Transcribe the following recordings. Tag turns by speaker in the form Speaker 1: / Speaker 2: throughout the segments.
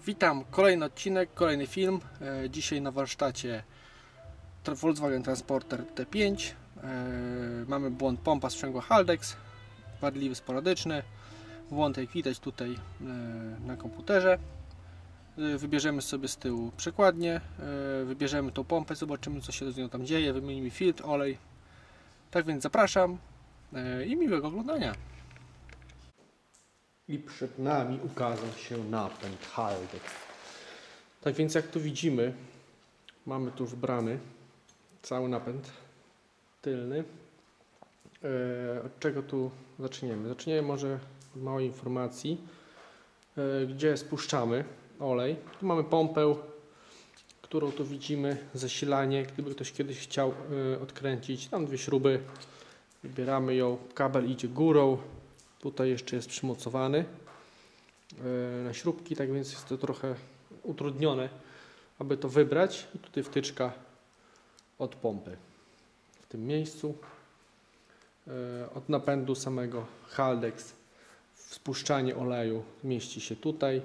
Speaker 1: Witam, kolejny odcinek, kolejny film. Dzisiaj na warsztacie Volkswagen Transporter T5. Mamy błąd pompa sprzęgła Haldex, wadliwy sporadyczny. Błąd jak widać tutaj na komputerze. Wybierzemy sobie z tyłu przekładnię, wybierzemy tą pompę, zobaczymy co się z nią tam dzieje, wymienimy filtr, olej. Tak więc zapraszam i miłego oglądania. I przed nami ukazał się napęd Haldex. Tak więc jak tu widzimy, mamy tu wybrany cały napęd tylny. Od czego tu zaczniemy? Zaczniemy może od małej informacji, gdzie spuszczamy olej. Tu mamy pompę, którą tu widzimy, zasilanie. Gdyby ktoś kiedyś chciał odkręcić, tam dwie śruby, wybieramy ją, kabel idzie górą. Tutaj jeszcze jest przymocowany na śrubki, tak więc jest to trochę utrudnione, aby to wybrać. I tutaj wtyczka od pompy w tym miejscu. Od napędu samego Haldex spuszczanie oleju mieści się tutaj,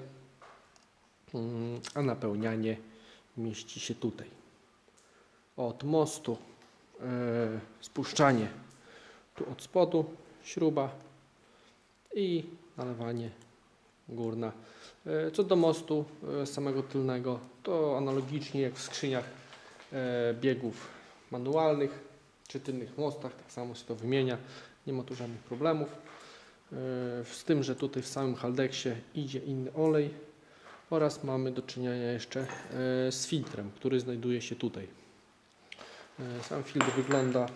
Speaker 1: a napełnianie mieści się tutaj. Od mostu spuszczanie tu od spodu, śruba i nalewanie górna. Co do mostu samego tylnego, to analogicznie jak w skrzyniach biegów manualnych czy tylnych mostach, tak samo się to wymienia, nie ma tu żadnych problemów. Z tym, że tutaj w samym Haldexie idzie inny olej oraz mamy do czynienia jeszcze z filtrem, który znajduje się tutaj. Sam filtr wygląda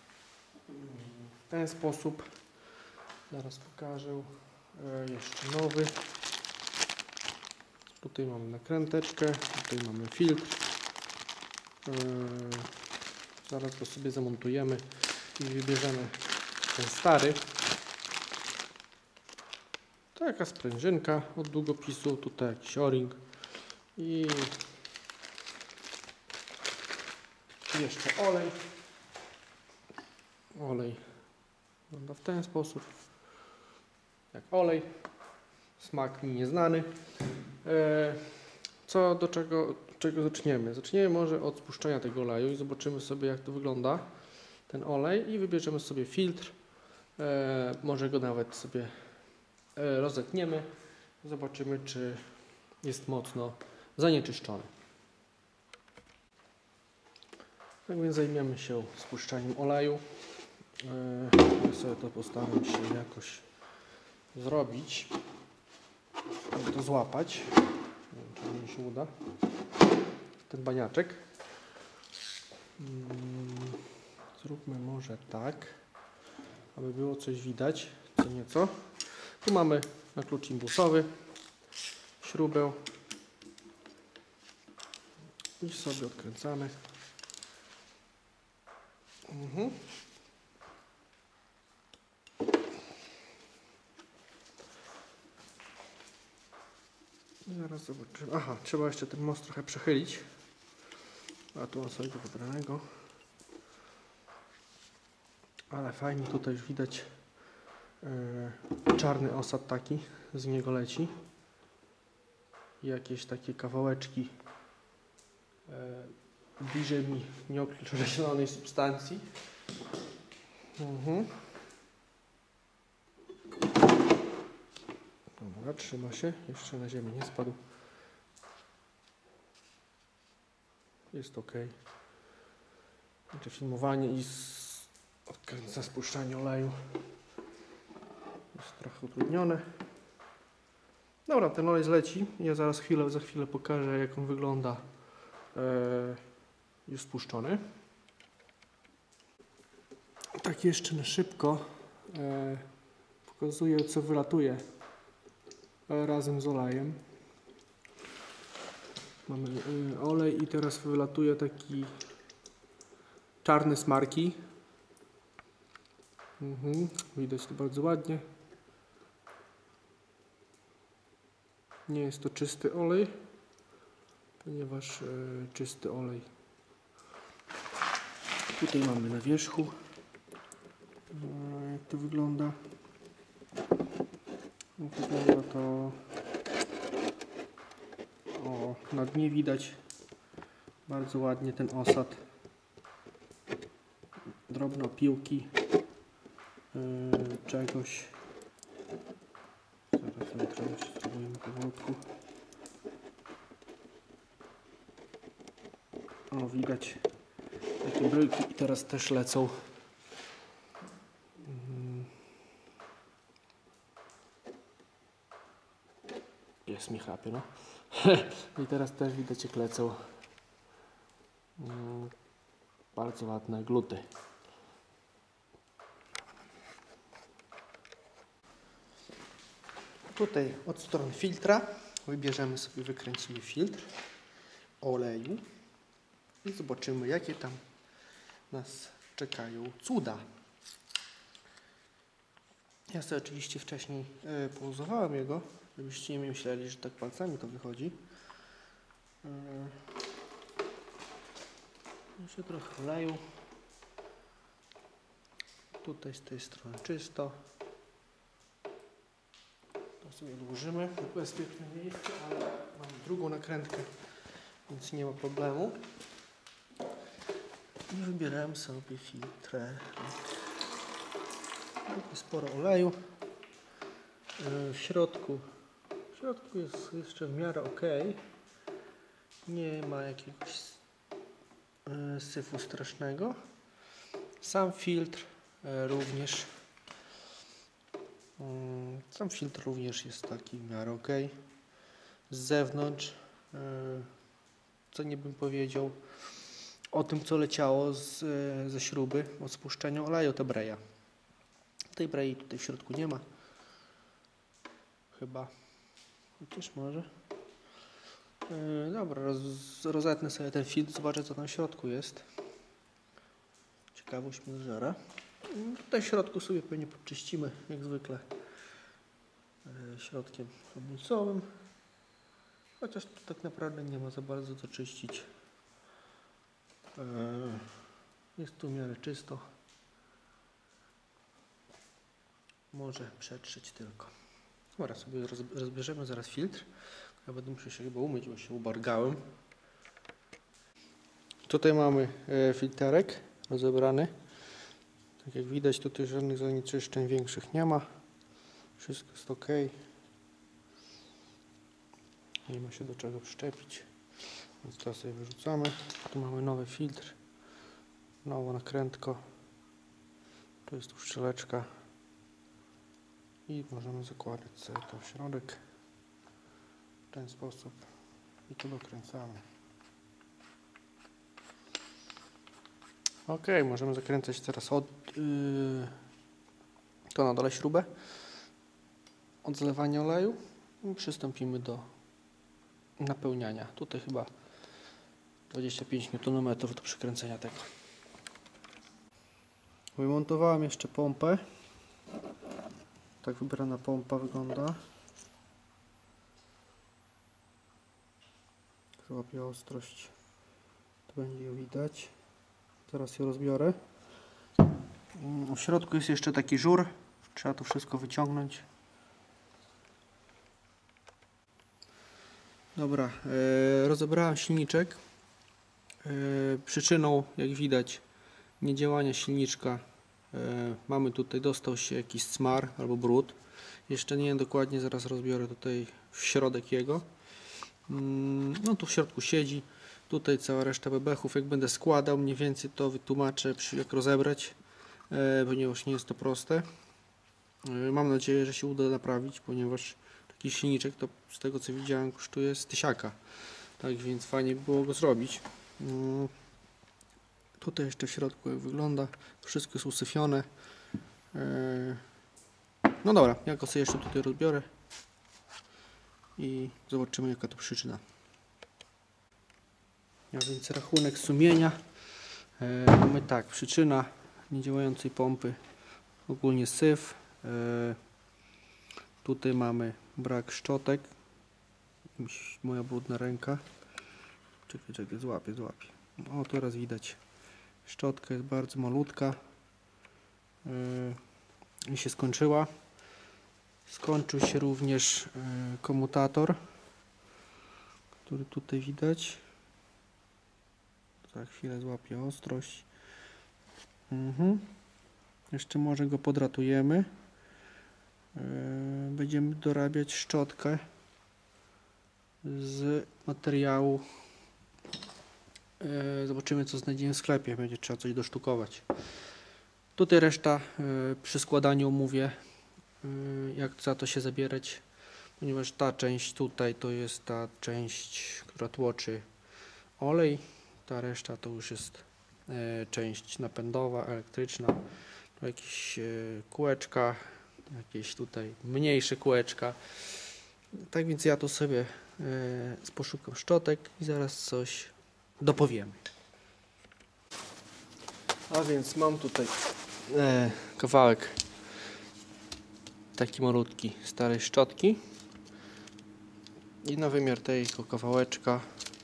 Speaker 1: w ten sposób. Zaraz pokażę. Jeszcze nowy. Tutaj mamy nakręteczkę, tutaj mamy filtr. Zaraz go sobie zamontujemy i wybierzemy ten stary. Taka sprężynka od długopisu, tutaj jakiś o-ring i jeszcze olej. Olej wygląda w ten sposób. Jak olej, smak mi nieznany. Co do czego zaczniemy? Zaczniemy może od spuszczenia tego oleju i zobaczymy sobie jak to wygląda ten olej i wybierzemy sobie filtr. Może go nawet sobie rozetniemy. Zobaczymy czy jest mocno zanieczyszczony. Tak więc zajmiemy się spuszczaniem oleju. Ja sobie to postaram się jakoś zrobić, aby to złapać. Nie wiem, czy mi się uda. Ten baniaczek. Zróbmy może tak, aby było coś widać, co nieco. Tu mamy na klucz imbusowy śrubę i sobie odkręcamy. Zaraz zobaczymy. Aha, trzeba jeszcze ten most trochę przechylić. A tu mam sobie go wybranego. Ale fajnie tutaj już widać czarny osad taki z niego leci. I jakieś takie kawałeczki bliżej mi nieokreślonej substancji. Dobra, trzyma się, jeszcze na ziemię nie spadł. Jest ok. Znaczy filmowanie i spuszczanie oleju jest trochę utrudnione. Dobra, ten olej zleci. Ja za chwilę pokażę jak on wygląda już spuszczony. Tak jeszcze na szybko pokazuję co wylatuje razem z olejem. Mamy olej i teraz wylatuje taki czarny smarki. Widać to bardzo ładnie. Nie jest to czysty olej, ponieważ czysty olej tutaj mamy na wierzchu. Jak to wygląda? Wygląda to na dnie widać bardzo ładnie ten osad. Drobne opiłki czegoś. Zaraz wytrącić, spróbujemy powolutku. O, widać takie bryłki i teraz też lecą. Jest mi chrapie, no. I teraz też widać, jak lecą bardzo ładne gluty. Tutaj od strony filtra wybierzemy sobie, wykręcimy filtr oleju i zobaczymy, jakie tam nas czekają cuda. Ja sobie oczywiście wcześniej pauzowałem jego, żebyście nie myśleli, że tak palcami to wychodzi. Jeszcze trochę oleju. Tutaj z tej strony czysto. To sobie odłożymy w bezpieczne miejsce, ale mam drugą nakrętkę, więc nie ma problemu. I wybierałem sobie filtrę. Sporo oleju. W środku jest jeszcze w miarę ok. Nie ma jakiegoś syfu strasznego. Sam filtr również jest taki w miarę ok. Z zewnątrz, co nie bym powiedział o tym, co leciało ze śruby od spuszczenia oleju, to breja. Tej brei tutaj w środku nie ma. Chyba. Chociaż może. Dobra, rozetnę sobie ten filtr, zobaczę, co tam w środku jest. Ciekawość mnie żera. Tutaj w środku sobie pewnie podczyścimy, jak zwykle, środkiem hamulcowym. Chociaż tu tak naprawdę nie ma za bardzo co czyścić. Jest tu w miarę czysto. Może przetrzeć tylko. Dobra, sobie rozbierzemy zaraz filtr. Ja będę musiał się chyba umyć, bo się ubargałem. Tutaj mamy filterek rozebrany. Tak jak widać, tutaj żadnych zanieczyszczeń większych nie ma. Wszystko jest ok. Nie ma się do czego przyczepić. Więc to sobie wyrzucamy. Tu mamy nowy filtr. Nowa nakrętka. Tu jest uszczeleczka. I możemy zakładać sobie to w środek. W ten sposób. I tu dokręcamy. Ok, możemy zakręcać teraz to na dole śrubę od zlewania oleju i przystąpimy do napełniania. Tutaj chyba 25 Nm do przykręcenia tego. Wymontowałem jeszcze pompę. Tak wybrana pompa wygląda. Złapię ostrość. Tu będzie ją widać. Zaraz ją rozbiorę. W środku jest jeszcze taki żur. Trzeba to wszystko wyciągnąć. Dobra, rozebrałem silniczek. Przyczyną, jak widać, niedziałania silniczka mamy tutaj, dostał się jakiś smar albo brud. Jeszcze nie wiem dokładnie, zaraz rozbiorę tutaj w środek jego. No tu w środku siedzi. Tutaj cała reszta bebechów. Jak będę składał, mniej więcej to wytłumaczę, jak rozebrać, ponieważ nie jest to proste. Mam nadzieję, że się uda naprawić, ponieważ taki silniczek to z tego co widziałem kosztuje z 1000. Tak więc fajnie by było go zrobić. Tutaj jeszcze w środku jak wygląda. Wszystko jest usyfione. No dobra, ja go sobie jeszcze tutaj rozbiorę i zobaczymy, jaka to przyczyna. A więc rachunek sumienia. Mamy tak, przyczyna niedziałającej pompy, ogólnie syf. Tutaj mamy brak szczotek. Moja brudna ręka. Czekaj, złapię. O, teraz widać. Szczotka jest bardzo malutka. I się skończyła. Skończył się również komutator, który tutaj widać. Za chwilę złapię ostrość. Jeszcze może go podratujemy. Będziemy dorabiać szczotkę z materiału. Zobaczymy, co znajdziemy w sklepie. Będzie trzeba coś dosztukować. Tutaj reszta przy składaniu mówię, jak za to się zabierać, ponieważ ta część tutaj to jest ta część, która tłoczy olej, ta reszta to już jest część napędowa, elektryczna, to jakieś kółeczka, jakieś tutaj mniejsze kółeczka. Tak więc ja tu sobie poszukam szczotek i zaraz coś dopowiemy. A więc mam tutaj kawałek taki malutki starej szczotki i na wymiar tego kawałeczka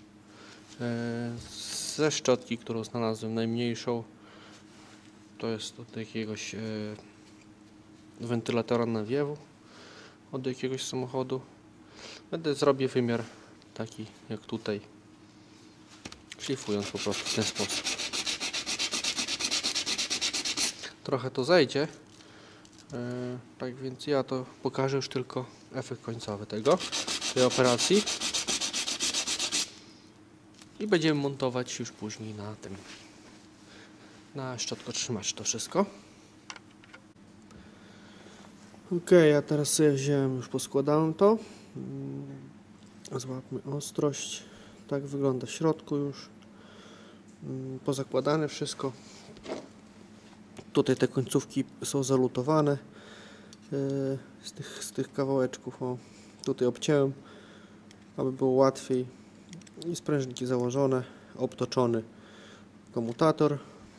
Speaker 1: ze szczotki, którą znalazłem najmniejszą, to jest od jakiegoś wentylatora nawiewu od jakiegoś samochodu. Zrobię wymiar taki jak tutaj, szlifując po prostu w ten sposób. Trochę to zejdzie, tak więc ja to pokażę już tylko efekt końcowy tej operacji i będziemy montować już później na szczotkotrzymacz to wszystko. Ok, ja teraz sobie wziąłem, już poskładałem to. Złapmy ostrość. Tak wygląda w środku już. Pozakładane wszystko. Tutaj te końcówki są zalutowane z tych kawałeczków. O, tutaj obciąłem, aby było łatwiej. I sprężynki założone, obtoczony komutator.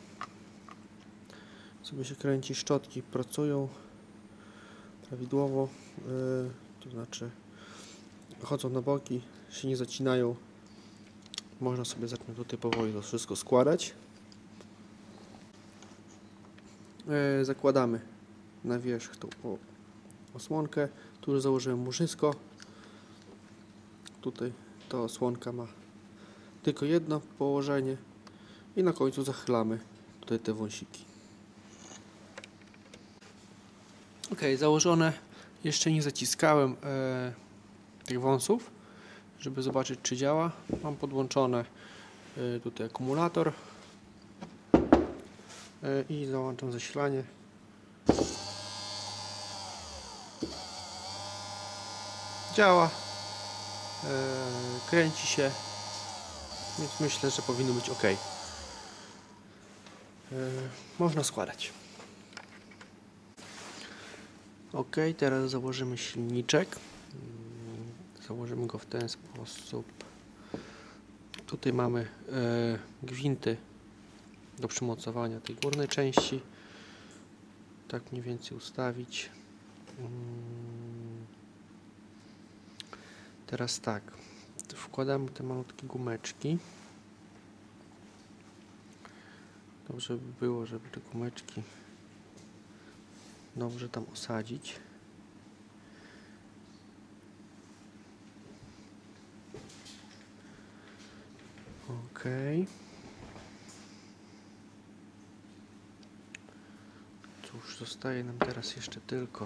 Speaker 1: Sobie się kręci, szczotki pracują prawidłowo, to znaczy chodzą na boki, się nie zacinają. Można sobie zacząć tutaj powoli to wszystko składać. Zakładamy na wierzch tą osłonkę. Tu już założyłem murzysko. Tutaj ta osłonka ma tylko jedno położenie i na końcu zachylamy tutaj te wąsiki. Ok, założone. Jeszcze nie zaciskałem tych wąsów, żeby zobaczyć, czy działa. Mam podłączone tutaj akumulator i załączam zasilanie. Działa, kręci się, więc myślę, że powinno być ok. Można składać. Ok, teraz założymy silniczek. Założymy go w ten sposób. Tutaj mamy gwinty do przymocowania tej górnej części. Tak mniej więcej ustawić. Teraz tak, wkładamy te malutkie gumeczki. Dobrze by było, żeby te gumeczki dobrze tam osadzić. Ok. Cóż, zostaje nam teraz jeszcze tylko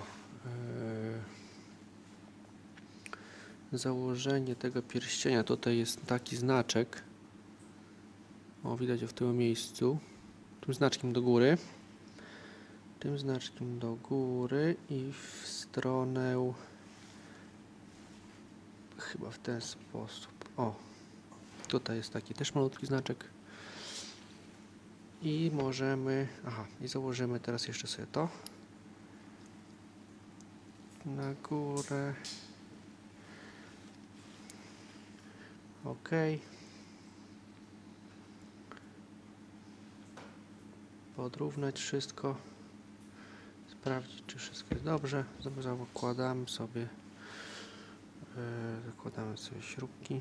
Speaker 1: założenie tego pierścienia. Tutaj jest taki znaczek. O, widać w tym miejscu. Tym znaczkiem do góry. Tym znaczkiem do góry i w stronę chyba w ten sposób. O, tutaj jest taki też malutki znaczek. I możemy, i założymy teraz jeszcze sobie to na górę. Ok. Podrównać wszystko. Sprawdzić, czy wszystko jest dobrze. Zakładamy sobie śrubki.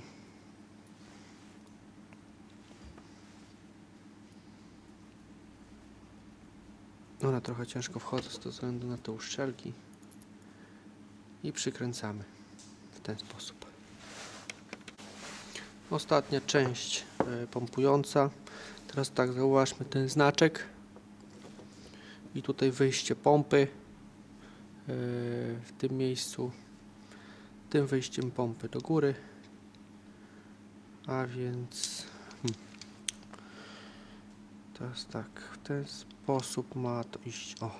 Speaker 1: One trochę ciężko wchodzą ze względu na te uszczelki. I przykręcamy w ten sposób. Ostatnia część pompująca. Teraz tak, zauważmy ten znaczek i tutaj wyjście pompy w tym miejscu, tym wyjściem pompy do góry, a więc teraz tak, w ten sposób ma to iść. O,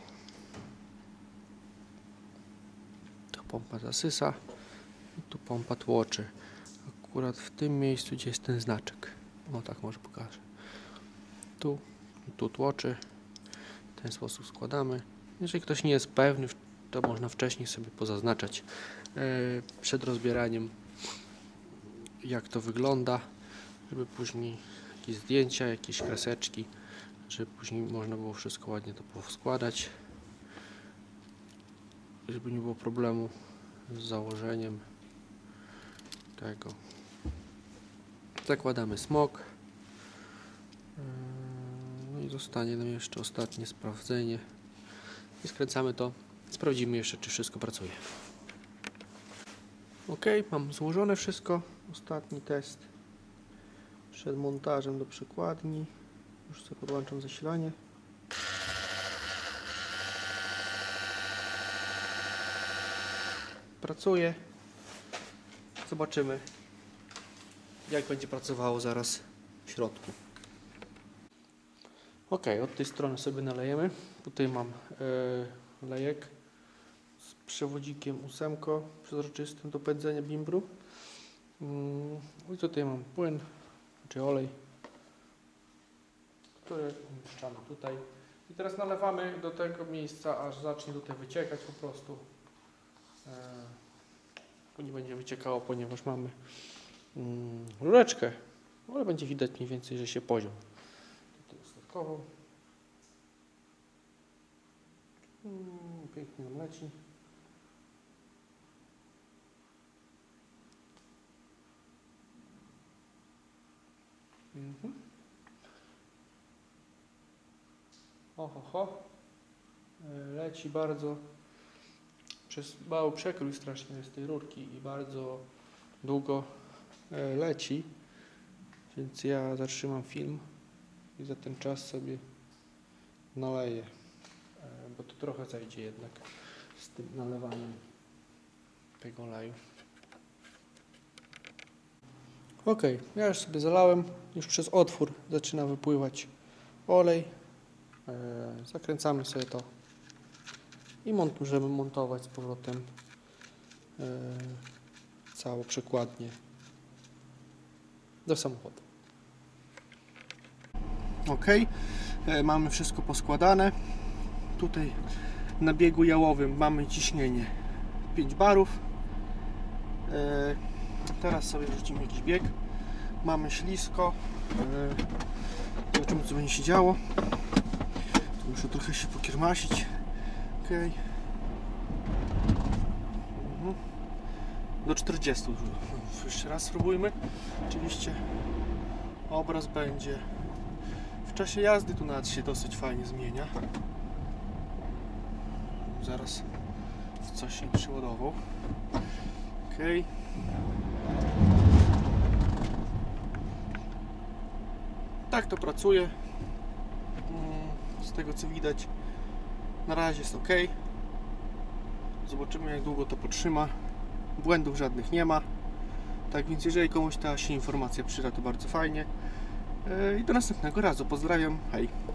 Speaker 1: tu pompa zasysa i tu pompa tłoczy. Akurat w tym miejscu, gdzie jest ten znaczek. O, tak może pokażę. Tu tłoczy. W ten sposób składamy. Jeżeli ktoś nie jest pewny, to można wcześniej sobie pozaznaczać przed rozbieraniem, jak to wygląda, żeby później jakieś zdjęcia, jakieś kreseczki, żeby później można było wszystko ładnie to poskładać, żeby nie było problemu z założeniem tego. Zakładamy smok. No i zostanie nam jeszcze ostatnie sprawdzenie. I skręcamy to. Sprawdzimy jeszcze, czy wszystko pracuje. Ok, mam złożone wszystko. Ostatni test przed montażem do przykładni. Już sobie podłączam zasilanie. Pracuje. Zobaczymy, jak będzie pracowało zaraz w środku. Ok, od tej strony sobie nalejemy. Tutaj mam lejek z przewodzikiem 8 przezroczystym do pędzenia bimbru. I tutaj mam płyn, czy olej, który umieszczamy tutaj. I teraz nalewamy do tego miejsca, aż zacznie tutaj wyciekać po prostu. Nie będzie wyciekało, ponieważ mamy rureczkę, ale będzie widać mniej więcej, że się poziom. Tutaj ostatkowo. Pięknie nam leci. Oho. Leci bardzo. Przez mały przekrój strasznie jest tej rurki i bardzo długo leci, więc ja zatrzymam film i za ten czas sobie naleję, bo to trochę zajdzie jednak z tym nalewaniem tego oleju. Ok, ja już sobie zalałem, już przez otwór zaczyna wypływać olej, zakręcamy sobie to i możemy montować z powrotem całą przekładnię do samochodu. Ok, mamy wszystko poskładane. Tutaj na biegu jałowym mamy ciśnienie 5 barów. Teraz sobie wrzucimy jakiś bieg. Mamy ślisko. Zobaczymy, co będzie się działo. Tu muszę trochę się pokiermasić. Okay. Do 40. Jeszcze raz spróbujmy. Oczywiście obraz będzie w czasie jazdy, tu nawet się dosyć fajnie zmienia. Zaraz w coś się przyładował. Ok. Tak to pracuje. Z tego co widać, na razie jest ok. Zobaczymy, jak długo to potrzyma. Błędów żadnych nie ma. Tak więc jeżeli komuś ta się informacja przyda, to bardzo fajnie. I do następnego razu. Pozdrawiam. Hej.